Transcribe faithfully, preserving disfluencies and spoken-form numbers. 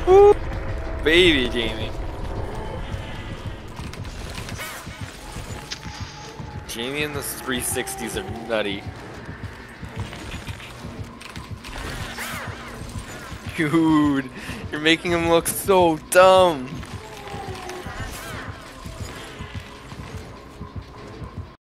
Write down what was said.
Woo! Baby Jamie. Jamie and the three sixties are nutty. Dude, you're making him look so dumb.